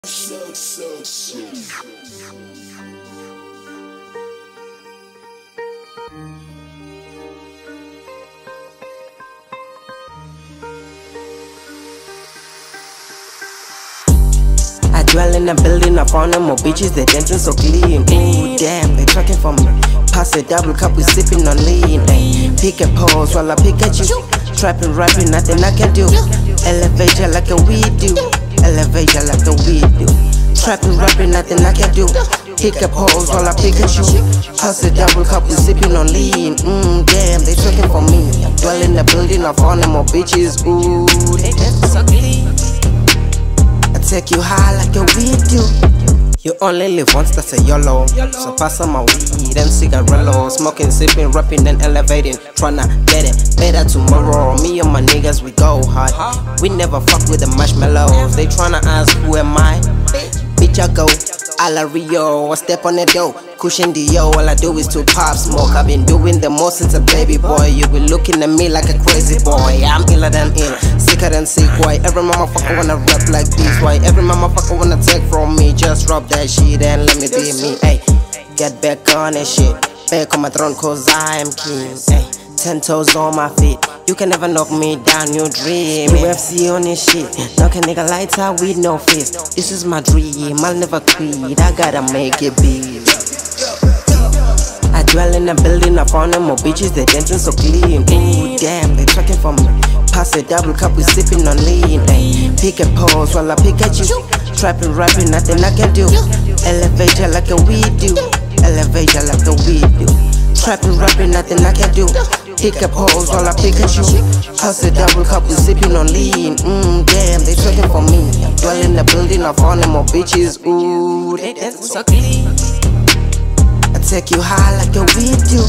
I dwell in a building, I found them more bitches, they dancing so clean. Ooh, damn, they talking for me. Pass a double cup, we sipping on lean. Ay, pick a pose while I pick at you. Trapping, rapping, nothing I can do. Elevate ya like a weed do. Elevate ya like a weed do. Trapping, rapping, nothing I can do. Pick a pose while I pick at you. Pass a double cup, we sipping on lean. Damn, they talking for me. I dwell in the building, I found them more bitches. Ooh, they dancing so clean. Take you high like a weed do. You only live once, that's a YOLO. So pass on my weed and cigarillos. Smoking, sipping, rapping and elevating. Tryna get it better tomorrow. Me and my niggas, we go hard. We never fuck with the marshmallows. They tryna ask who am I? Bitch, I go a la Rio. I step on the dough, cushion Dio. All I do is to pop smoke. I've been doing the most since a baby boy. You be looking at me like a crazy boy. I'm iller than ill, sicker than sick. Why every motherfucker wanna rap like this? Why every motherfucker wanna take from me? Just drop that shit and let me be me. Ay, get back on that shit. Back on my throne cause I am king. Ay, 10 toes on my feet. You can never knock me down, you dream. UFC on this shit. Knock a nigga lights out with no face. This is my dream, I'll never quit. I gotta make it big. I dwell in a building, I found them more bitches, they dancing so clean. Ooh, damn, they talking for me. Pass a double cup, we sipping on lean. Ay, pick a pose while I pick at you. Trapping, rapping, nothing I can do. Elevate ya like a weed do. Elevate ya like a weed do. Trapping, rapping, nothing I can do. Pick a pose while I pick at you. Pass a double cup, we sipping on lean. Damn, they talking for me. I dwell in the building, I found them more bitches. Ooh, they dancing so clean. I take you high like a weed do.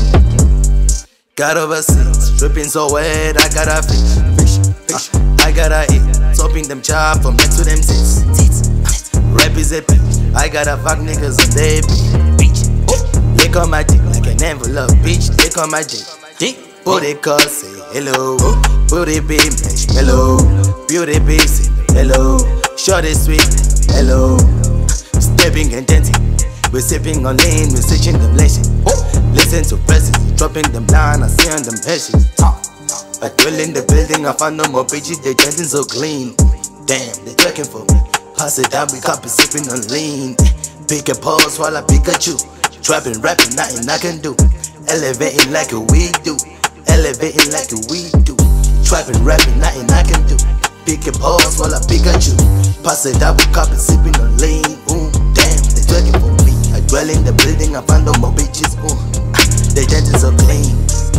Got overseas, dripping so wet, I gotta fish. I gotta eat, topping them chop from next to them tits. Rap is a bitch, I gotta fuck niggas on day beach. Lick on my dick like an envelope, bitch. Lick on my dick. Booty call, say hello. Booty be marshmallow. Beauty be say hello. Shorty sweet, hello. Stepping and dancing, we're sipping on lean, we're switching them blessings. Listen to presses, dropping them down, I see on them hedges. I dwell in the building, I found no more bitches, they dancing so clean. Damn, they looking for me. Pass it down, we copy sipping on lean. Pick a pose while I pick at you. Trapping, rapping, nothing I can do. Elevating like a weed do. Elevating like a weed do. Trapping, rapping, nothing I can do. Pick a pose while I pick at you. Pass it down, we copy sipping on lean. Damn, they looking for me. I dwell in the building, I found no more bitches. They dancing so clean.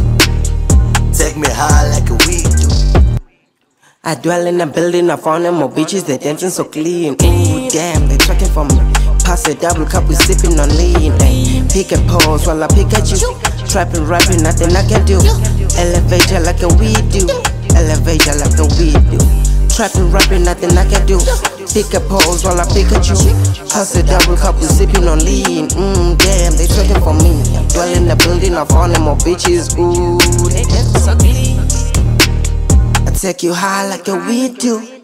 Take me high like a weed do. I dwell in a building, I found them more bitches, they dancing so clean. Ooh, damn, they talking for me. Pass a double cup, we sipping on lean. Ay, pick a pose while I pick at you. Trapping, rapping, nothing I can do. Elevate ya like a weed do. Elevate ya like a weed do. Trapping, rapping, nothing I can do. Pick a pose while I pick at you. Pass a double cup, we sipping on lean. Damn, they talking for me. I dwell in the building, I found them more bitches. Ooh, they dancing so clean. I take you high like a weed do.